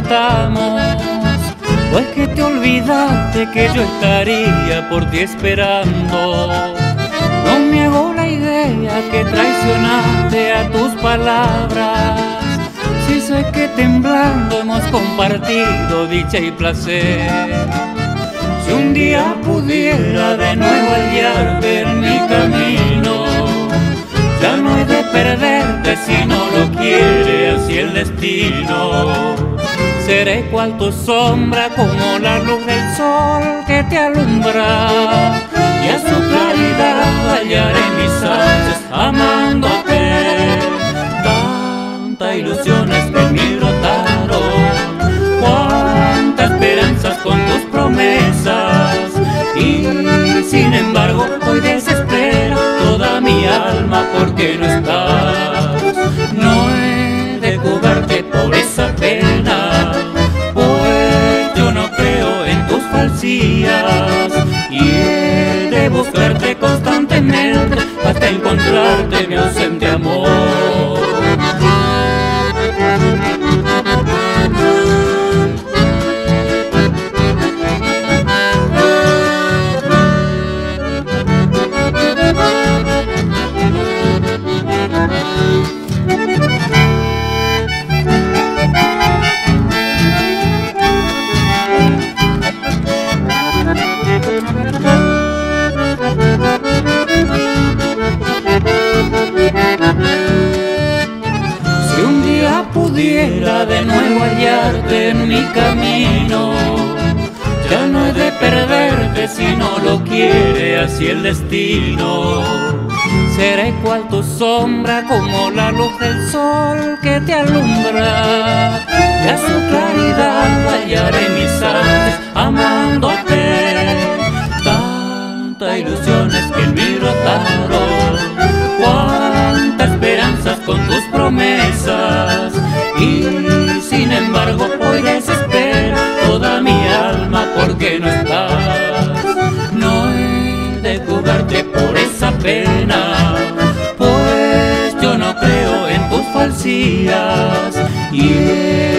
estamos, o es que te olvidaste que yo estaría por ti esperando. No me hago la idea que traicionaste a tus palabras, si sé que temblando hemos compartido dicha y placer. Si un día pudiera de nuevo hallarte en mi camino, ya no he de perderte si no lo quiere así el destino. Seré cual tu sombra, como la luz del sol que te alumbra, y a su claridad hallaré mis ansias amándote. Tantas ilusiones que en mí brotaron, cuántas esperanzas con tus promesas, y sin embargo hoy desespera toda mi alma porque no estás. No he de jugarte por esa pena, pues yo no creo en tus falsías, y he de buscarte constantemente hasta encontrarte, mi ausente amor. Si un día pudiera de nuevo hallarte en mi camino, ya no he de perderte si no lo quiere así el destino. Seré cual tu sombra, como la luz del sol que te alumbra, y a su claridad hallaré mis ansias amándote. Tantas ilusiones que en mí brotaron, cuántas esperanzas con tus promesas, y sin embargo hoy desespera toda mi alma porque no estás. No he de jugarte por esa pena, pues yo no creo en tus falsías, y